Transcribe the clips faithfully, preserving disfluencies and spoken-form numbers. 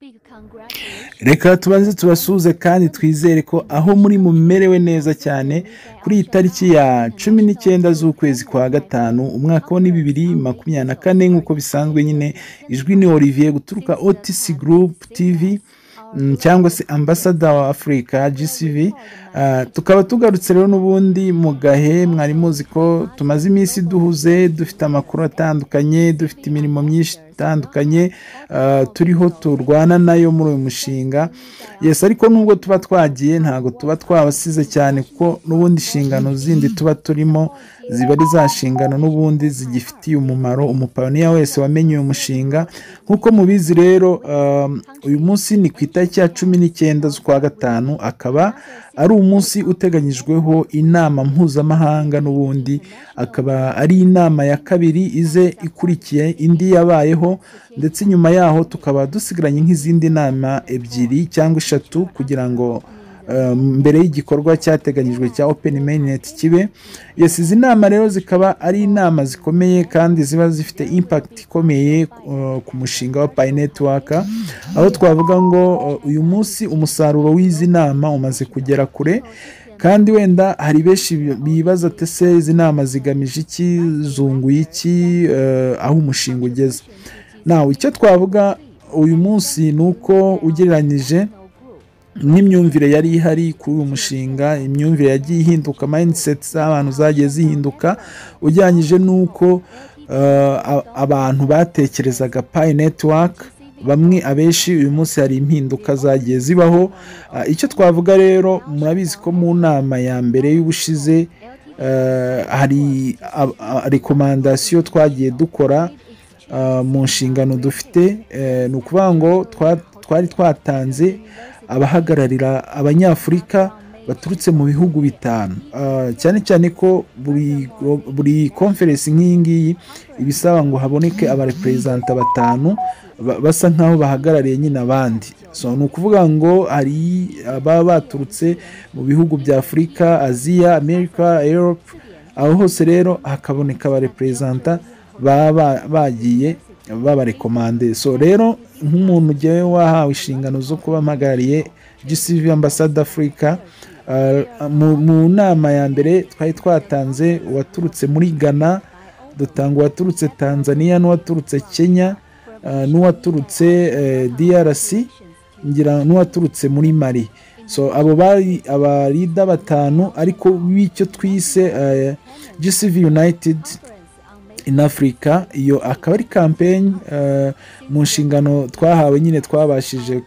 reka tubanze tubasuhuze kandi twizere ko aho muri mumerewe neza cyane kuri iyi tariki ya cumi n'icyenda z'ukwezi kwa gatanu umwaka wa bibiri makumyabiri na kane nk'uko bisanzwe nyine ijwi ni Olivier guturuka O T C Group T V cyangwa se ambassador wa Africa G C V. Tukaba tugarutse rero n'ubundi mu gahe mwari muzi ko tumaze iminsi duhuze dufite amakuru atandukanye, dufite imirimo myinshi itandukanye turiho turwana nayo muri uyu mushinga. Yes, ariko nubwo tuba twagiye ntago tuba twabasize cyane kuko n'ubundi inshingano zindi tuba turimo ziba ari za nshingano n'ubundi zigifitiye umumaro umupayoniya wese wamenye uyu mushinga. Nk'uko mubizi rero uyu munsi ni ku itariki ya cumi n'icyenda z'ukwa gatanu, akaba ari umunsi uteganyijweho inama mpuzamahanga n'ubundi akaba ari inama ya kabiri ize ikurikiye indi yabayeho, ndetse nyuma yaho tukaba dusigaranye nk'izindi nama ebyiri cyangwa eshatu kugira ngo mbere y'igikorwa cyateganyijwe cya Open Mainnet kibe. Yes, izi nama rero zikaba ari inama zikomeye kandi ziba zifite impact ikomeye ku mushinga wa Pi Network, aho twavuga ngo uyu munsi umusaruro w'izi nama umaze kugera kure, kandi wenda hari benshi bibaza ati se izi nama zigamije iki, zunguye iki, aho umushinga ugeze. Nawe icyo twavuga uyu munsi ni uko ugereranyije n'imyumvire yari ihari kuri uyu mushinga, imyumvire yagiye ihinduka, mindset z'abantu zagiye zihinduka, ujyanyije n'uko abantu batekerezaga Pi Network, bamwe abenshi uyu munsi hari impinduka zagiye zibaho. Icyo twavuga rero, murabizi ko mu nama ya mbere y'ubushize hari rekomandasiyo twagiye dukora mu nshingano dufite, ni ukuvuga ngo twari twatanze abahagararira abanyafurika baturutse mu bihugu bitanu, cyane cyane ko buri buri conference nk'iyi ngiyi ibisaba ngo haboneke abarepresenta batanu basa nkaho bahagarariye nyine abandi. So ni ukuvuga ngo hari ababa baturutse mu bihugu bya Afurika, Aziya, Amerika, Europe, aho hose rero hakaboneka abarepresenta baba bagiye babarekomande. So rero nk'umuntu ugiye wahawe inshingano zo kuba mpagarariye G C V Ambassador Africa, mu nama ya mbere twari twatanze uwaturutse muri Ghana, dutanga uwaturutse Tanzania, n'uwaturutse Kenya, n'uwaturutse D R C, ngira n'uwaturutse muri Mali. So abo bari abarida batanu, ariko w'icyo twise G C V United in Africa. Iyo akaba ari campaign mu nshingano twahawe nyine twabashije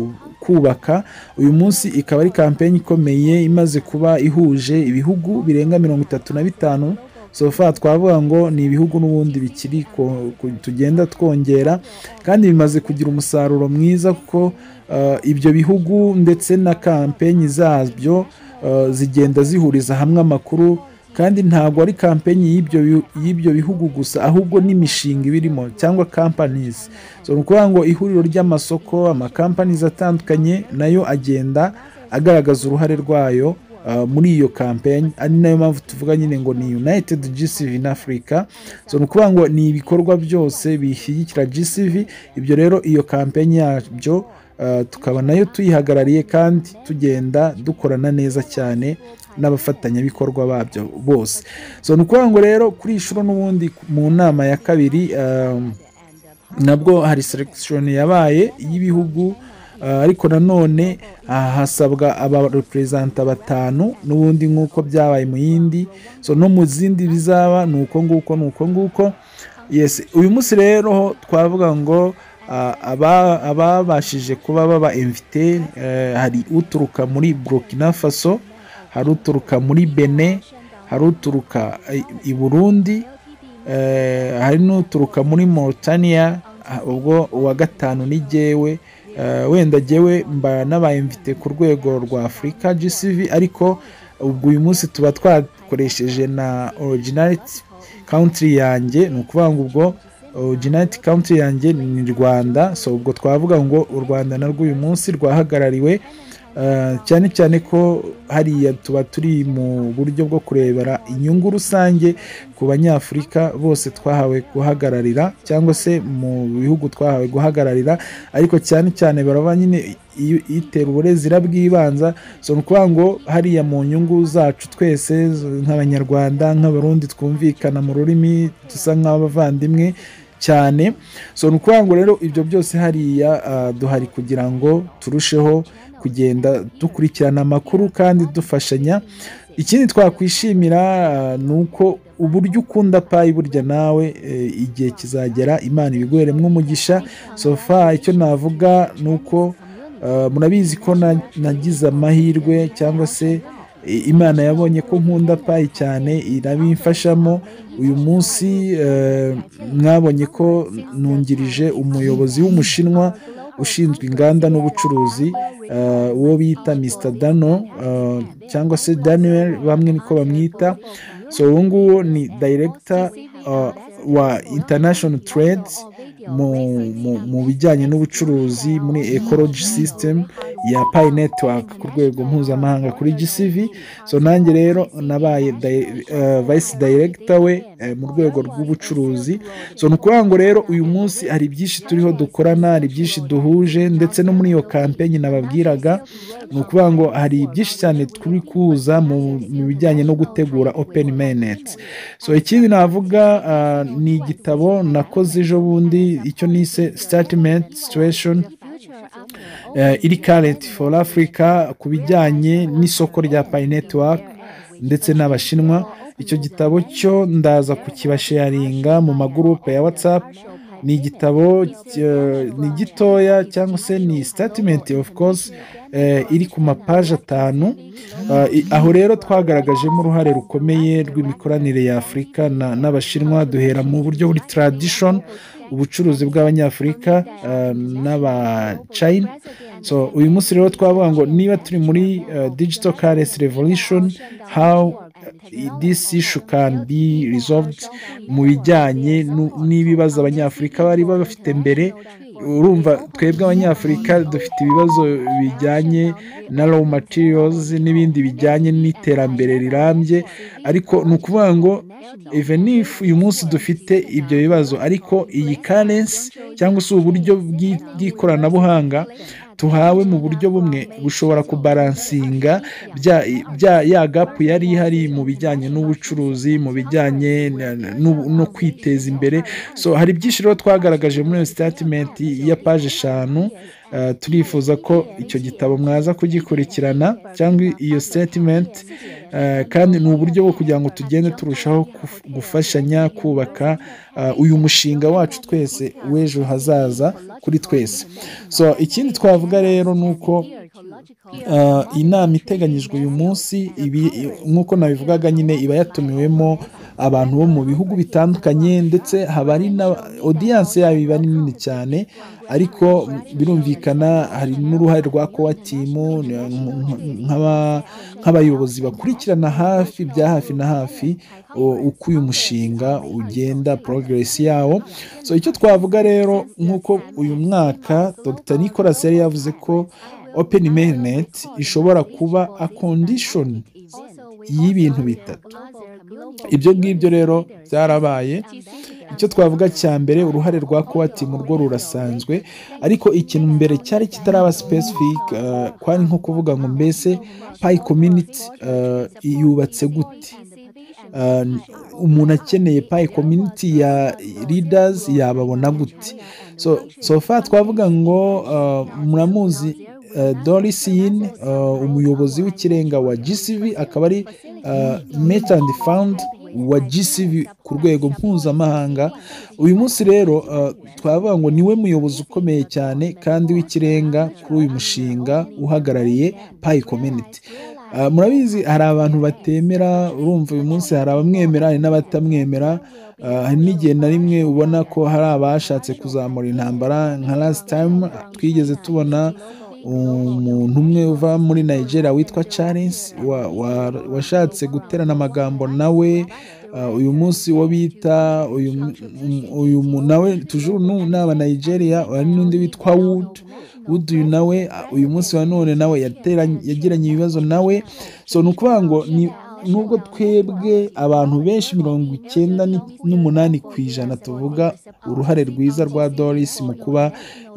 kubaka uyu munsi, ikaba ari campaign ikomeye imaze kuba ihuje ibihugu birenga mirongo itatu na bitanu. So far twavuga ngo ni ibihugu n'ubundi bikiri tugenda twongera, kandi bimaze kugira umusaruro mwiza kuko ibyo bihugu ndetse na campaign zabyo zigenda zihuriza hamwe amakuru, kandi ntabwo ari campaign y'ibyo y'ibyo bihugu gusa, ahubwo n'imishinga ibirimo cyangwa companies. So nukuvuga ngo ihuriro ry'amasoko, ama companies atandukanye nayo agenda agaragaza uruhare rwayo uh, muri iyo campaign, ari nayo mpamvu tuvuga nyine ngo ni United G C V in Africa. So nukuvuga ngo ni ibikorwa byose bishyigikira G C V. Ibyo rero iyo campaign yabyo uh, tukaba nayo tuyihagarariye kandi tugenda dukorana neza cyane n'abafatanyabikorwa babyo bose. So nukuvuga ngo rero kuri ishuro n'ubundi mu nama ya kabiri um, nabwo hari selection yabaye y'ibihugu, uh, ariko nanone uh, hasabwa abarepresenta batanu n'ubundi nk'uko byabaye mu yindi. So no mu zindi bizaba nuko nguko nuko nguko. Yes, uyu munsi rero twavuga ngo aba ababashije kuba baba invité, uh, hari uturuka muri Burkina Faso, hari uturuka muri Benin, hari uturuka i Burundi, eh, hari n'uturuka muri Mauritania. Ubwo uwa gatanu ni jewe, uh, wenda jewe mba n'abayimvite ku rwego rwa Africa G C V, ariko ubwo uyu munsi tuba twakoresheje na originality country yanjye, ni ukuvuga ngo ubwo originality country yanjye ni Rwanda. So ubwo twavuga ngo u Rwanda narwo uyu munsi rwahagarariwe cyane cyane ko hariya tuba turi mu buryo bwo kurebera inyungu rusange ku banyafurika bose twahawe guhagararira cyangwa se mu bihugu twahawe guhagararira, ariko cyane cyane baraba nyine itera uburezira bw'ibanza. so ni ukuvuga ngo hariya mu nyungu zacu twese nk'abanyarwanda nk'abarundi twumvikana mu rurimi dusa nk'abavandimwe cyane. so ni ukuvuga ngo rero ibyo byose hariya uh, duhari kugira ngo turusheho kugenda dukurikirana amakuru kandi dufashanya. Ikindi twakwishimira uh, ni uko uburyo ukunda payi burya nawe e, igihe kizagera Imana ibiguheremo umugisha. so far icyo navuga ni uko uh, murabizi ko na, nagize amahirwe cyangwa se Imana yabonye ko nkunda payi cyane irabimfashamo. Uyu munsi uh, mwabonye ko nungirije umuyobozi w'umushinwa ushinzwe inganda n'ubucuruzi uwo uh, bita mister Dano uh, cyangwa se Daniel bamwe niko bamwita. so uwo nguwo ni director uh, wa international trade mu, mu, mu bijyanye n'ubucuruzi muri ecology system ya Pi Network ku rwego mpuzamahanga kuri G C V. so nanjye rero nabaye uh, vice director we uh, mu rwego rw'ubucuruzi. so ni ukuvuga ngo rero uyu munsi hari byinshi turiho dukorana, hari byinshi duhuje, ndetse no muri iyo campaign nababwiraga ni ukuvuga ngo hari byinshi cyane turi kuza mu bijyanye no gutegura open mainnet. so ikindi navuga uh, ni igitabo nakoze ejo bundi icyo nise statement situation Uh, iri current for Africa ku bijyanye n'isoko rya Pi Network ndetse n'abashinwa. Icyo gitabo cyo ndaza kukibasharinga mu magurupe ya WhatsApp. Ni igitabo uh, ni gitoya cyangwa se ni statement of course uh, iri ku mapaje atanu. uh, aho rero twagaragajemo uruhare rukomeye rw'imikoranire ya Afurika n'abashinwa, duhera mu buryo buri tradition ubucuruzi bw'abanyafurika uh, n'aba China. so uyu munsi rero twavuga ngo niba turi muri uh, digital currency revolution, how this issue can be resolved mu bijyanye n'ibibazo abanyafurika bari bafite mbere. Urumva twebwe abanyafurika dufite ibibazo bijyanye na raw materials n'ibindi bijyanye n'iterambere rirambye, ariko ni ukuvuga ngo even if uyu munsi dufite ibyo bibazo, ariko iyi currency cyangwa se uburyo bw'ikoranabuhanga tuhawe mu buryo bumwe bushobora kubalansinga bya, bya ya gap yari ihari mu bijyanye n'ubucuruzi, mu bijyanye no kwiteza imbere. so hari byinshi rero twagaragaje muri statement ya page eshanu. Uh, turifuza ko icyo gitabo mwaza kugikurikirana cyangwa iyo statement, uh, kandi ni uburyo bwo kugira ngo tugende turushaho gufashanya kubaka uh, uyu mushinga wacu twese w'ejo hazaza kuri twese. so ikindi twavuga rero ni uko uh, inama iteganyijwe uyu munsi nk'uko nabivugaga nyine iba yatumiwemo abantu bo mu bihugu bitandukanye, ndetse haba ari na audience yabo iba nini cyane, ariko birumvikana hari n'uruhare rwa core team nk'abayobozi bakurikirana hafi bya hafi na hafi uko uyu mushinga ugenda progress yawo. so icyo twavuga rero nk'uko uyu mwaka Dr Nicolas yari yavuze ko open mainnet ishobora kuba a condition y'ibintu bitatu. Ibyo ngibyo rero byarabaye. Icyo twavuga cya mbere, uruhare rwa core team rwo rurasanzwe, ariko ikintu mbere cyari kitaraba specific uh, kwari nko kuvuga ngo mbese Pi community uh, yubatse gute. Uh, umuntu akeneye Pi community ya leaders yababona gute. so so far twavuga ngo uh, muramuzi uh, Doris Yin, uh, umuyobozi w'ikirenga wa G C V, akaba ari uh, Meta and Fund wa G C V ku rwego mpuzamahanga. Uyu munsi rero uh, twavuga ngo niwe muyobozi ukomeye cyane kandi w'ikirenga kuri uyu mushinga uhagarariye Pi community. Uh, murabizi hari abantu batemera, urumva uyu munsi hari abamwemera hari n'abatamwemera. hari uh, n'igihe na rimwe ubona ko hari abashatse kuzamura intambara, nka last time twigeze tubona umuntu umwe uva muri Nigeria witwa Charles washatse guterana amagambo nawe. Uyu munsi wo bita uyu nawe tujuru n'aba Nigeria, hari n'undi witwa Wood Wood uyu nawe uyu munsi wa none nawe yagiranye ibibazo nawe. So nukuvuga ngo ni nubwo twebwe abantu benshi mirongo icyenda n'umunani ku ijana tuvuga uruhare rwiza rwa Doris mu kuba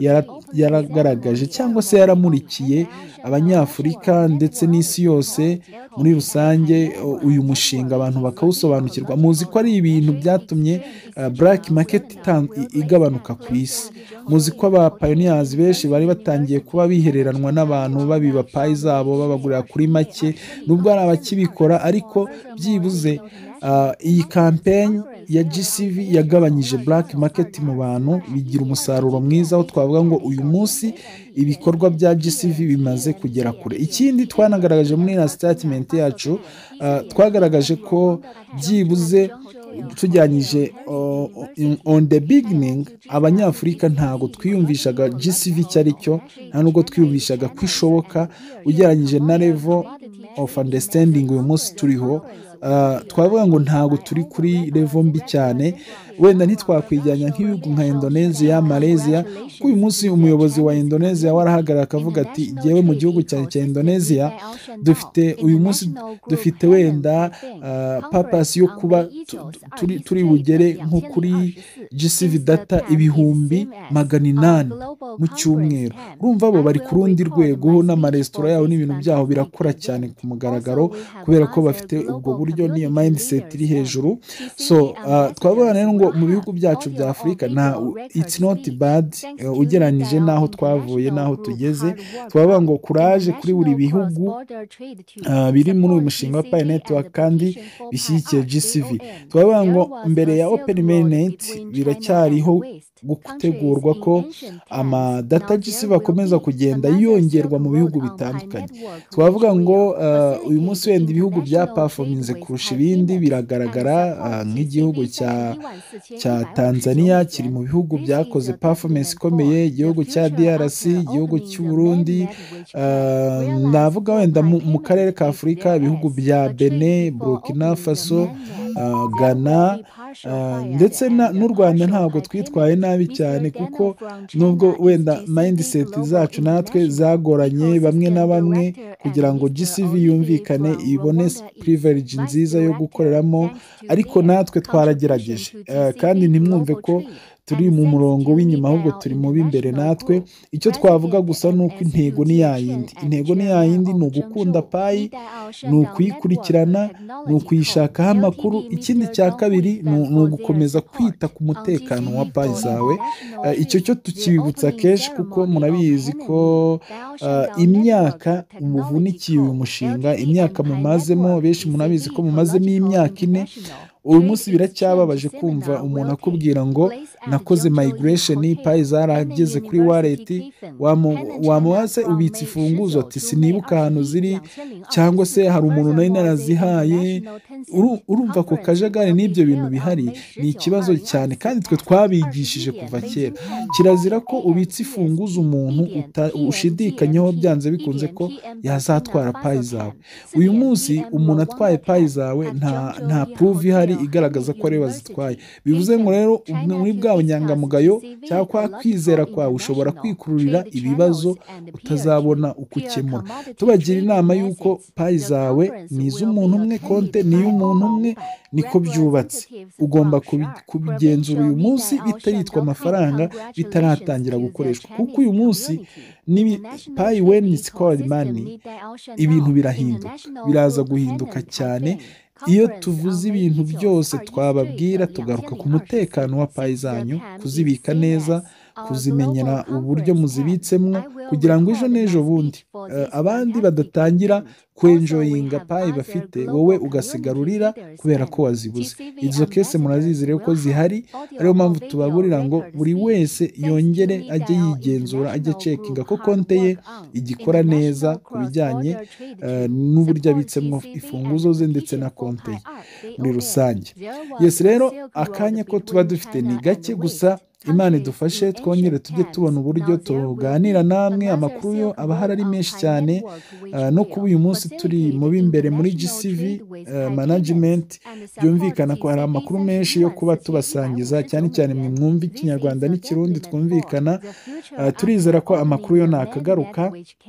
yaragaragaje cyangwa se yaramurikiye abanyafurika ndetse n'isi yose muri rusange uyu mushinga abantu bakawusobanukirwa. Muzi ko ari ibintu byatumye uh, black market igabanuka ku isi. Muzi ko aba pioneers benshi bari batangiye kuba bihereranwa n'abantu babiba payi zabo babagurira kuri make, nubwo ari abakibikora ariko byibuze uh, iyi campaign ya G C V yagabanyije black market mu bantu, bigira umusaruro mwiza aho twavuga ngo uyu munsi ibikorwa bya G C V bimaze kugera kure. Ikindi twanagaragaje muri na statement yacu, uh, twagaragaje ko byibuze tujyanyije uh, on the beginning abanyafurika ntago twiyumvishaga G C V cyari cyo, nta nubwo twiyumvishaga kwishoboka ugereranyije na level of understanding uyu munsi turiho. Uh, twavuga ngo ntago turi kuri level mbi cyane, wenda ntitwakwijyanya nk'ibihugu nka Indonesia, Malaysia, kuko uyu munsi umuyobozi wa Indonesia warahagarara akavuga ati jyewe mu gihugu cyane cya Indonesia dufite uyu munsi dufite wenda uh, purpose yo kuba turi turi bugere nko kuri G C V data ibihumbi magana inani mu cyumweru. Urumva bo bari ku rundi rwego n'amaresitora yabo n'ibintu byaho birakora cyane ku mugaragaro kubera ko bafite ubwo buryo niyo mindset iri hejuru. So uh, twabona rero ngo mu bihugu byacu bya Afurika na it's not bad uh, ugereranyije naho twavuye naho tugeze. Twavuga ngo courage kuri buri bihugu uh, biri muri uyu mushinga wa Pi Network kandi bishyigikiye G C V. Twavuga ngo mbere ya Open Mainnet biracyariho gutegurwa ko ama data G C V bakomeza kugenda yongerwa mu bihugu bitandukanye. Twavuga ngo uh, uyu munsi wenda ibihugu bya performance kurusha ibindi biragaragara uh, nk'igihugu cya cya Tanzania kiri mu bihugu byakoze performance ikomeye, igihugu cya D R C, igihugu cy'u Burundi, uh, navuga wenda mu, mu karere ka Afurika ibihugu bya Benin, Burkina Faso, uh, Ghana, uh, ndetse n'u Rwanda ntabwo twitwaye nabi cyane kuko nubwo wenda mindset zacu natwe zagoranye bamwe na bamwe kugira ngo G C V yumvikane ibone privilege nziza yo gukoreramo, ariko natwe twaragerageje uh, kandi ntimwumve ko turi mu murongo w'inyuma ahubwo turi mu b'imbere. Natwe icyo twavuga gusa nuko intego ni yayindi intego ni yayindi ni ugukunda payi, ni ukuyikurikirana, ni ukuyishakaho amakuru. Ikindi cya kabiri ni ugukomeza kwita ku mutekano wa payi zawe. Uh, icyo cyo tukibibutsa kenshi kuko murabizi ko uh, imyaka umuvunikiye uyu mushinga, imyaka mumazemo benshi murabizi ko mumazemo imyaka ine. Uyu munsi biracyababaje kumva umuntu akubwira ngo nakoze migration payi zarageze kuri wallet, wamubaze ubitse ifunguzo ati sinibuka ahantu ziri, cyangwa se hari umuntu nari narazihaye. Urumva ko kajagari n'ibyo bintu bihari ni ikibazo cyane, kandi twe twabigishije kuva kera. Kirazira ko ubitse ifunguzo umuntu ushidikanyeho byanze bikunze ko yazatwara payi zawe. Uyu munsi umuntu atwaye payi zawe nta nta proof ihari igaragaza ko ari bazitwaye. Bivuze ngo rero muri bwa bunyangamugayo cyangwa kwa kwizera kwawe ushobora kwikururira ibibazo utazabona uko ukemura. Tubagira inama y'uko payi zawe ni iz'umuntu umwe, konte ni y'umuntu umwe, niko byubatse. Ugomba kubigenzura uyu munsi bitaritwa amafaranga, bitaratangira gukoreshwa, kuko uyu munsi ni payi when it's called money ibintu birahinduka, biraza guhinduka cyane. Iyo tuvuze ibintu byose twababwira tugaruka ku mutekano wa payi zanyu, kuzibika neza, kuzimenyera uburyo muzibitsemo kugira ngo ejo n'ejo bundi uh, abandi badatangira kwenjoyinga payi bafite, wowe ugasigarurira kubera ko wazibuze. Izo kese murazizi rero ko zihari, ariyo mpamvu tubaburira ngo buri wese yongere ajye yigenzura, ajye cekinga ko konte ye igikora neza ku bijyanye uh, n'uburyo abitsemo ifunguzo ze ndetse na konte ye muri rusange. Yes, rero akanya ko tuba dufite ni gake, gusa Imana idufashe twongere tujye tubona uburyo tuganira namwe, amakuru yo aba ahari ari menshi cyane, no kuba uyu munsi turi mu b'imbere muri G C V management, byumvikana ko hari amakuru menshi yo kuba tubasangiza, cyane cyane mu mwumva ikinyarwanda n'ikirundi twumvikana. Turizera ko amakuru yo nakagaruka,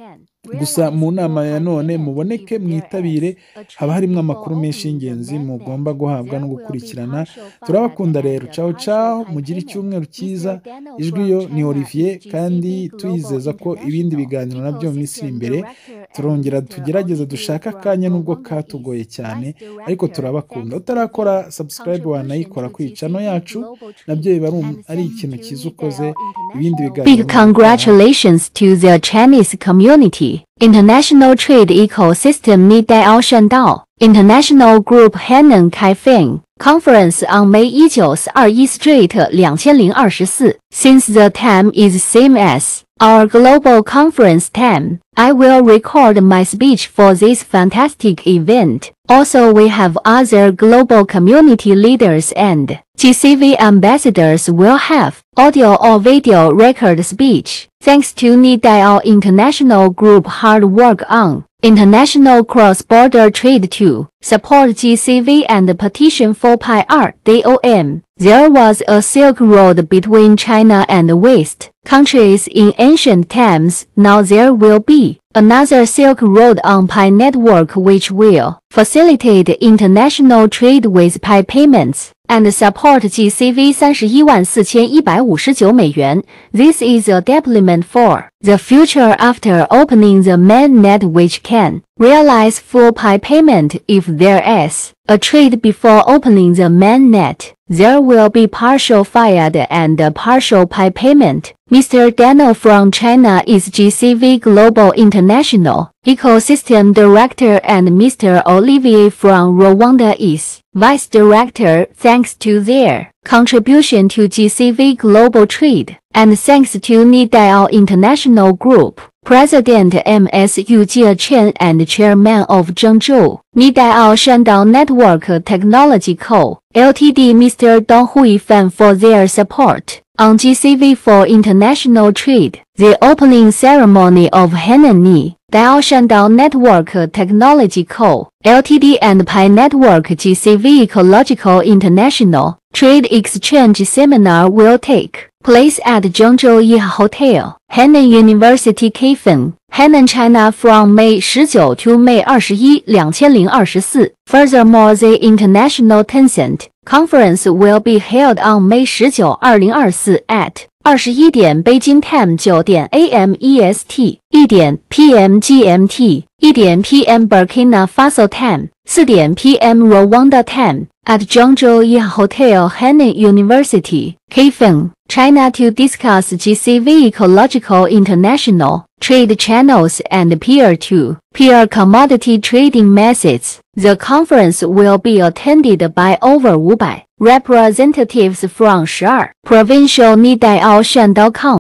gusa mu nama ya none muboneke mwitabire, haba harimo amakuru menshi y'ingenzi mugomba guhabwa no gukurikirana. Turabakunda rero, ciao ciao, mugire icyumweru cyiza. Ijwi yo ni Olivier, kandi tuyizeza ko ibindi biganiro nabyo mu minsi imbere turongera tugerageza dushaka akanya nubwo katugoye cyane, ariko turabakunda. Utarakora subscribe wanayikora kuri channel yacu, nabyo biba ari ikintu cyiza ukoze. Ibindi biganiro. Big congratulations to the Chinese community. International Trade Ecosystem Ni Daiao Shandao International Group Henan Kaifeng Conference on May nineteen twenty-one Street twenty twenty-four. Since the time is same as our global conference time, I will record my speech for this fantastic event. Also, we have other global community leaders and G C V ambassadors will have audio or video record speech. Thanks to Ni Daiao International Group hard work on international cross-border trade to support G C V and petition for P I R D O M. There was a Silk Road between China and West countries in ancient times. Now there will be another Silk Road on Pi Network which will facilitate international trade with Pi payments and support G C V thirty-one thousand four hundred fifty-nine美元. This is a development for the future after opening the mainnet which can realize full Pi payment if there is a trade before opening the mainnet. There will be partial fiat and partial Pi payment. Mister Daniel from China is G C V Global International Ecosystem Director and Mister Olivier from Rwanda is Vice Director. Thanks to their contribution to G C V Global Trade, and thanks to Ni Daiao International Group, President M S Yu Jie Chen and Chairman of Zhengzhou Ni Daiao Shandao Network Technology Co., Limited Mister Dong Huifan for their support on G C V for international trade. The opening ceremony of Henan Ni Daiao Shandao Network Technology Co., Limited and Pi Network G C V Ecological International Trade Exchange Seminar will take place at Zhengzhou Yi Hotel, Henan University Kaifeng, Henan, China from May nineteen to May twenty-first, twenty twenty-four. Furthermore, the International Tencent Conference will be held on May nineteen, twenty twenty-four at twenty-one点 Beijing Time, nine点 A M E S T, one点 P M G M T, one点 P M Burkina Faso Time, four点 P M Rwanda Time, at Zhengzhou Yi Hotel, Henan University, Kaifeng, China, to discuss G C V ecological international trade channels and peer-to-peer commodity trading methods. The conference will be attended by over five hundred representatives from twelve provincial Ni Daiao Shandao